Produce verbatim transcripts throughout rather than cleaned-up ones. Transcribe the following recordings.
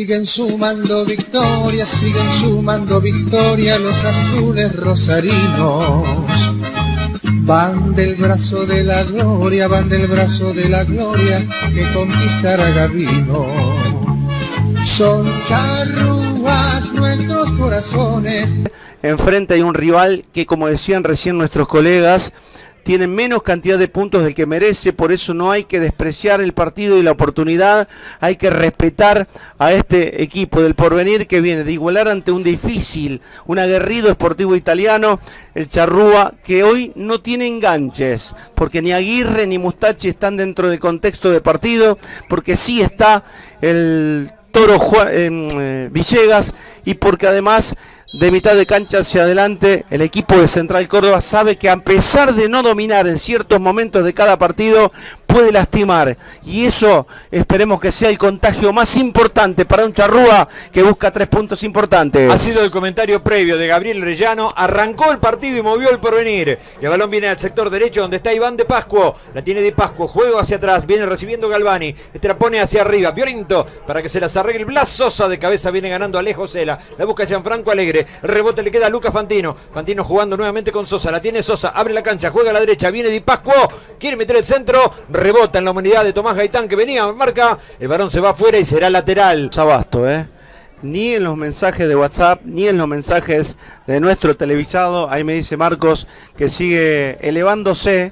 Siguen sumando victorias, siguen sumando victorias los azules rosarinos. Van del brazo de la gloria, van del brazo de la gloria que conquistará Gavino. Son charrúas nuestros corazones. Enfrente hay un rival que, como decían recién nuestros colegas, tiene menos cantidad de puntos del que merece, por eso no hay que despreciar el partido y la oportunidad, hay que respetar a este equipo del Porvenir que viene de igualar ante un difícil, un aguerrido Sportivo Italiano, el Charrúa, que hoy no tiene enganches, porque ni Aguirre ni Mustachi están dentro del contexto de partido, porque sí está el Toro Juan, eh, Villegas, y porque además de mitad de cancha hacia adelante el equipo de Central Córdoba sabe que a pesar de no dominar en ciertos momentos de cada partido puede lastimar, y eso esperemos que sea el contagio más importante para un Charrúa que busca tres puntos importantes. Ha sido el comentario previo de Gabriel Rellano. Arrancó el partido y movió el Porvenir. El balón viene al sector derecho donde está Iván de Pascuo. La tiene de Pascuo, juego hacia atrás, viene recibiendo Galvani. Este la pone hacia arriba, Violento para que se las arregle Blas Sosa. De cabeza viene ganando Alejo Sela. La busca Gianfranco Alegre. El rebote le queda a Lucas Fantino. Fantino jugando nuevamente con Sosa. La tiene Sosa, abre la cancha, juega a la derecha, viene Di Pascuo. Quiere meter el centro. Rebota en la humanidad de Tomás Gaitán que venía, marca. El varón se va afuera y será lateral. Sabasto, ¿eh? Ni en los mensajes de WhatsApp, ni en los mensajes de nuestro televisado. Ahí me dice Marcos que sigue elevándose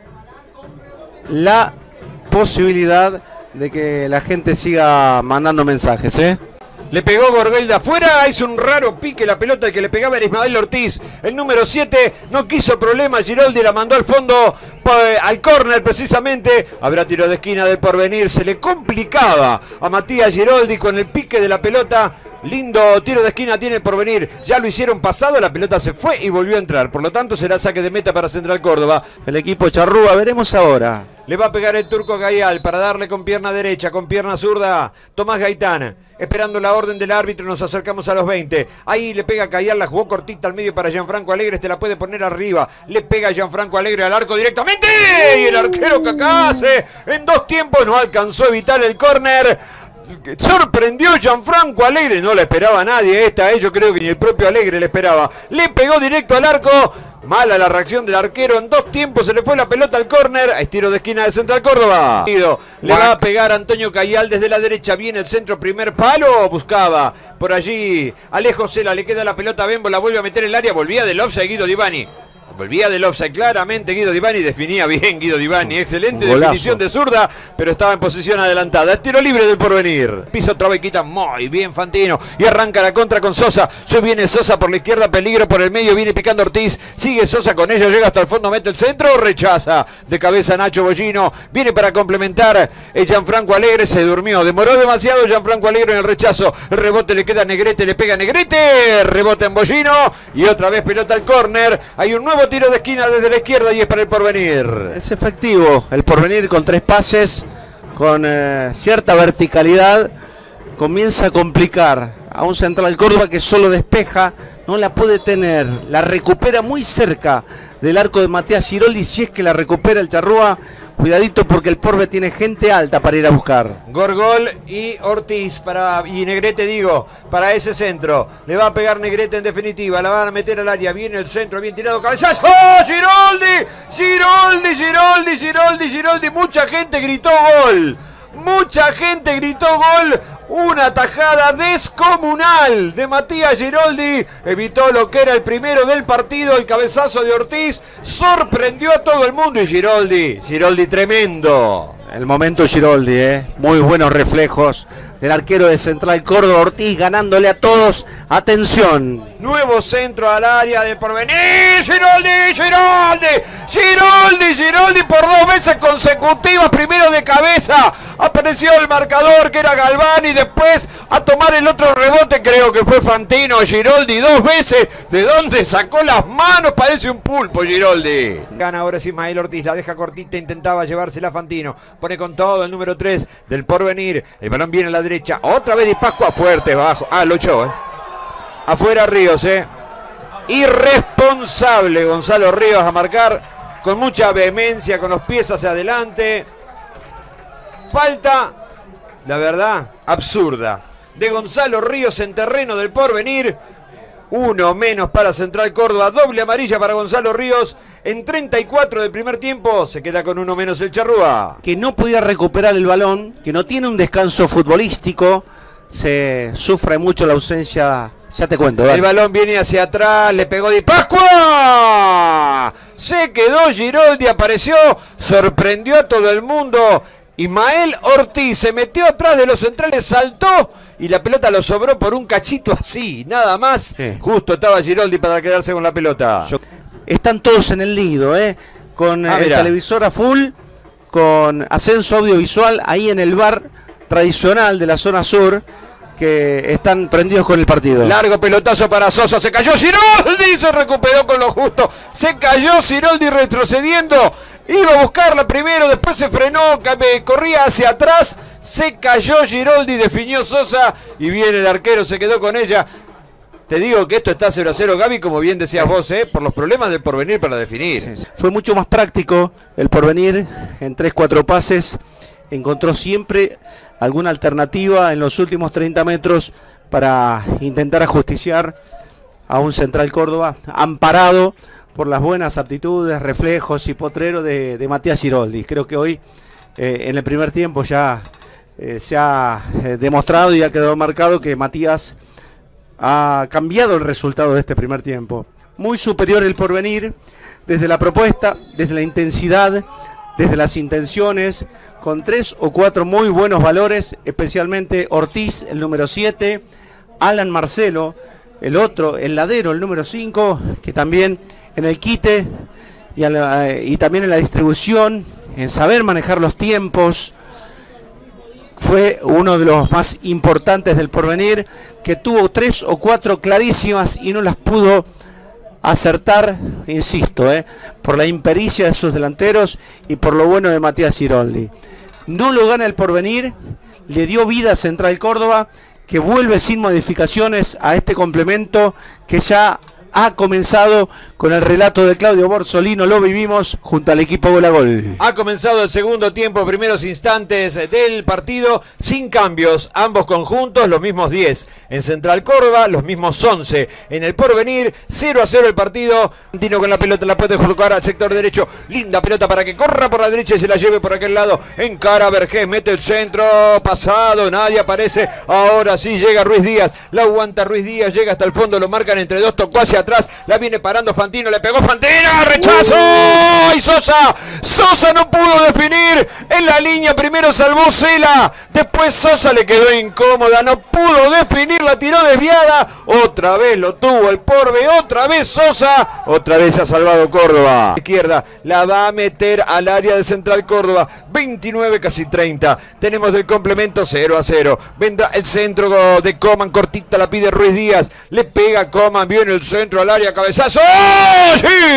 la posibilidad de que la gente siga mandando mensajes, ¿eh? Le pegó Gorgel de afuera, hizo un raro pique la pelota, el que le pegaba era Ismael Ortiz. El número siete no quiso problema, Giroldi la mandó al fondo, al córner precisamente. Habrá tiro de esquina del Porvenir, se le complicaba a Matías Giroldi con el pique de la pelota. Lindo tiro de esquina tiene el Porvenir, ya lo hicieron pasado, la pelota se fue y volvió a entrar. Por lo tanto será saque de meta para Central Córdoba. El equipo Charrúa, veremos ahora. Le va a pegar el turco Gayal para darle con pierna derecha, con pierna zurda Tomás Gaitán. Esperando la orden del árbitro, nos acercamos a los veinte. Ahí le pega Gayal, la jugó cortita al medio para Gianfranco Alegre. Este la puede poner arriba. Le pega Gianfranco Alegre al arco directamente. Y el arquero Cacase en dos tiempos no alcanzó a evitar el córner. Sorprendió Gianfranco Alegre, no la esperaba nadie esta, eh, yo creo que ni el propio Alegre le esperaba. Le pegó directo al arco. Mala la reacción del arquero, en dos tiempos se le fue la pelota al córner. Estiro de esquina de Central Córdoba. Le va a pegar Antonio Cayal desde la derecha, viene el centro, primer palo, buscaba por allí Alejo Sela, le queda la pelota a Bembo, la vuelve a meter en el área, volvía del offside Guido Divani. Volvía del offside claramente Guido Divani, definía bien Guido Divani, excelente Golazo. Definición de zurda, pero estaba en posición adelantada. Tiro libre del Porvenir. Piso otra vez, quita muy bien Fantino y arranca la contra con Sosa. Se viene Sosa por la izquierda, peligro por el medio, viene picando Ortiz, sigue Sosa con ella, llega hasta el fondo, mete el centro, rechaza de cabeza Nacho Bollino, viene para complementar el Gianfranco Alegre, se durmió, demoró demasiado Gianfranco Alegre en el rechazo, el rebote le queda a Negrete, le pega a Negrete, rebota en Bollino y otra vez pelota al córner. Hay un nuevo tiro de esquina desde la izquierda y es para el Porvenir. Es efectivo el Porvenir con tres pases, con eh, cierta verticalidad, comienza a complicar a un Central Córdoba que solo despeja, no la puede tener, la recupera muy cerca del arco de Matías Giroldi. Si es que la recupera el Charrúa, cuidadito porque el Porve tiene gente alta para ir a buscar. Gorgol y Ortiz para, y Negrete digo, para ese centro. Le va a pegar Negrete en definitiva, la van a meter al área, viene el centro, bien tirado, cabezazo. ¡Oh, Giroldi! Giroldi, Giroldi, Giroldi, Giroldi, mucha gente gritó gol. Mucha gente gritó gol. Una tajada descomunal de Matías Giroldi. Evitó lo que era el primero del partido. El cabezazo de Ortiz sorprendió a todo el mundo. Y Giroldi, Giroldi tremendo. El momento Giroldi, ¿eh? Muy buenos reflejos del arquero de Central Córdoba, Ortiz, ganándole a todos. Atención. Nuevo centro al área de Porvenir. Giroldi, Giroldi, Giroldi, Giroldi por dos veces consecutivas. Primero de cabeza. Apareció el marcador que era Galvani. Después a tomar el otro rebote. Creo que fue Fantino. Giroldi dos veces. ¿De dónde sacó las manos? Parece un pulpo Giroldi. Gana ahora Ismael Ortiz. La deja cortita. Intentaba llevársela a Fantino. Pone con todo el número tres del Porvenir. El balón viene a la derecha. Otra vez Di Pascua fuerte abajo. Ah, lo echó, eh. Afuera Ríos, eh. Irresponsable Gonzalo Ríos a marcar con mucha vehemencia, con los pies hacia adelante. Falta, la verdad, absurda. de Gonzalo Ríos en terreno del Porvenir. Uno menos para Central Córdoba, doble amarilla para Gonzalo Ríos. En treinta y cuatro del primer tiempo se queda con uno menos el Charrúa. Que no podía recuperar el balón, que no tiene un descanso futbolístico, se sufre mucho la ausencia, ya te cuento. Dale. El balón viene hacia atrás, le pegó Di Pascua. Se quedó Giroldi, apareció, sorprendió a todo el mundo. Ismael Ortiz se metió atrás de los centrales, saltó y la pelota lo sobró por un cachito así, nada más. Sí. Justo estaba Giroldi para quedarse con la pelota. Yo... Están todos en el nido, ¿eh? Con ah, el mirá. televisor a full, con ascenso audiovisual ahí en el bar tradicional de la zona sur, que están prendidos con el partido. Largo pelotazo para Sosa, se cayó Giroldi, se recuperó con lo justo, se cayó Giroldi retrocediendo, iba a buscarla primero, después se frenó, corría hacia atrás, se cayó Giroldi, definió Sosa y viene el arquero, se quedó con ella. Te digo que esto está cero a cero, Gaby, como bien decías vos, ¿eh? Por los problemas del Porvenir para definir. Sí, sí. Fue mucho más práctico el Porvenir en tres cuatro pases. Encontró siempre alguna alternativa en los últimos treinta metros para intentar ajusticiar a un Central Córdoba, amparado por las buenas aptitudes, reflejos y potrero de, de Matías Giroldi. Creo que hoy, eh, en el primer tiempo, ya eh, se ha eh, demostrado y ha quedado marcado que Matías ha cambiado el resultado de este primer tiempo. Muy superior el Porvenir, desde la propuesta, desde la intensidad, desde las intenciones, con tres o cuatro muy buenos valores, especialmente Ortiz, el número siete, Alan Marcelo, el otro, el ladero, el número cinco, que también en el quite y, la, y también en la distribución, en saber manejar los tiempos, fue uno de los más importantes del Porvenir, que tuvo tres o cuatro clarísimas y no las pudo acertar, insisto, eh, por la impericia de sus delanteros y por lo bueno de Matías Giroldi. No lo gana el Porvenir, le dio vida a Central Córdoba, que vuelve sin modificaciones a este complemento que ya ha comenzado con el relato de Claudio Borsolino. Lo vivimos junto al equipo Gol a Gol. Ha comenzado el segundo tiempo, primeros instantes del partido, sin cambios, ambos conjuntos, los mismos diez. En Central Córdoba, los mismos once. En el Porvenir, cero a cero el partido. Tino con la pelota, la puede jugar al sector derecho. Linda pelota para que corra por la derecha y se la lleve por aquel lado. Encara Vergés, mete el centro, pasado, nadie aparece. Ahora sí llega Ruiz Díaz, la aguanta Ruiz Díaz, llega hasta el fondo, lo marcan entre dos, tocó hacia atrás, la viene parando Fantino, le pegó Fantino, rechazo, y Sosa, Sosa no pudo definir en la línea, primero salvó Cela, después Sosa le quedó incómoda, no pudo definir, la tiró desviada, otra vez lo tuvo el Porve, otra vez Sosa, otra vez ha salvado Córdoba. Izquierda, la va a meter al área de Central Córdoba, veintinueve, casi treinta, tenemos el complemento cero a cero, vendrá el centro de Coman, cortita la pide Ruiz Díaz, le pega Coman, viene el centro al área, cabezazo, ¡oh!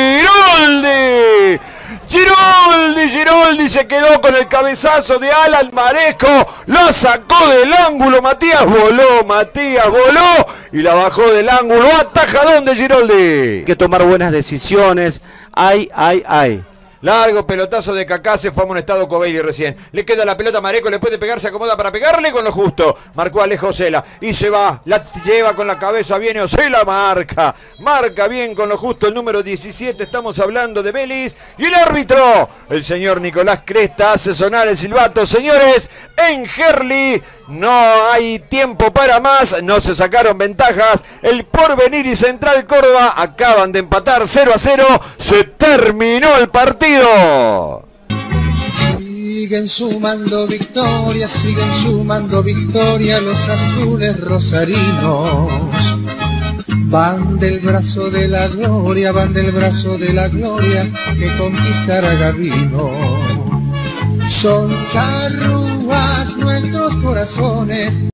¡Giroldi! Giroldi, Giroldi se quedó con el cabezazo de Alan Maresco, lo sacó del ángulo, Matías voló, Matías voló y la bajó del ángulo, atajadón de Giroldi. Hay que tomar buenas decisiones, ay, ay, ay. Largo pelotazo de Kaká, se fue amonestado Covelli recién. Le queda la pelota a Mareco, le puede pegar, se acomoda para pegarle con lo justo. Marcó Alejo Ocela y se va, la lleva con la cabeza, viene Ocela, marca. Marca bien con lo justo el número diecisiete, estamos hablando de Vélez. Y el árbitro, el señor Nicolás Cresta, hace sonar el silbato. Señores, en Gerli no hay tiempo para más, no se sacaron ventajas. El Porvenir y Central Córdoba acaban de empatar cero a cero, se terminó el partido. Siguen sumando victorias, siguen sumando victorias los azules rosarinos. Van del brazo de la gloria, van del brazo de la gloria que conquistará Gavino. Son charrúas nuestros corazones.